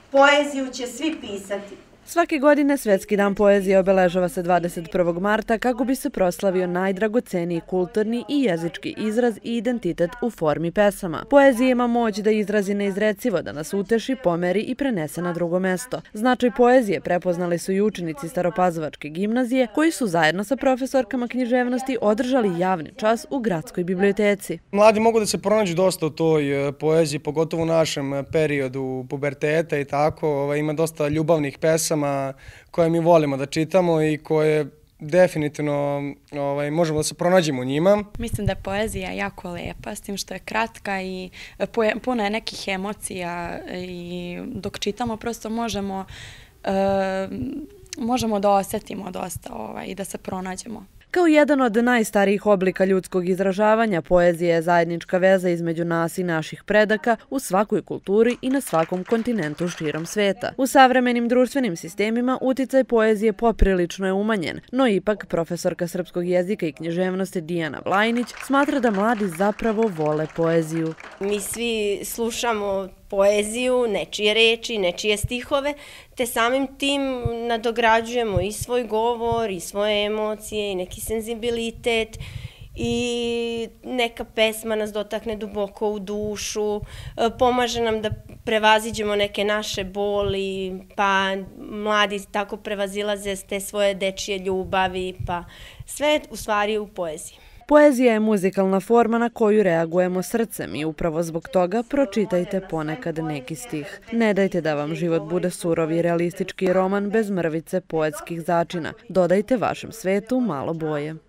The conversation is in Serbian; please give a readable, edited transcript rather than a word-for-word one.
Poeziju će svi pisati. Svake godine Svetski dan poezije obeležava se 21. marta kako bi se proslavio najdragoceniji kulturni i jezički izraz i identitet u formi pesama. Poezija ima moć da izrazi neizrecivo, da nas uteši, pomeri i prenese na drugo mesto. Značaj poezije prepoznali su i učenici Staropazovačke gimnazije koji su zajedno sa profesorkama književnosti održali javni čas u gradskoj biblioteci. Mladi mogu da se pronađu dosta u toj poeziji, pogotovo u našem periodu puberteta i tako. Ima dosta ljubavnih pesama koje mi volimo da čitamo i koje definitivno možemo da se pronađemo u njima. Mislim da je poezija jako lepa, s tim što je kratka i puna je nekih emocija i dok čitamo prosto možemo da osjetimo dosta i da se pronađemo. Kao jedan od najstarijih oblika ljudskog izražavanja, poezija je zajednička veza između nas i naših predaka u svakoj kulturi i na svakom kontinentu širom sveta. U savremenim društvenim sistemima uticaj poezije poprilično je umanjen, no ipak profesorka srpskog jezika i književnosti Dijana Vlajnić smatra da mladi zapravo vole poeziju. Mi svi slušamo poeziju, nečije reči, nečije stihove, te samim tim nadograđujemo i svoj govor, i svoje emocije, i neki senzibilitet, i neka pesma nas dotakne duboko u dušu, pomaže nam da prevaziđemo neke naše boli, pa mladi tako prevazilaze te svoje dečije ljubavi, pa sve u stvari u poeziji. Poezija je muzikalna forma na koju reagujemo srcem i upravo zbog toga pročitajte ponekad neki stih. Ne dajte da vam život bude surov i realistički roman bez mrvice poetskih začina. Dodajte vašem svetu malo boje.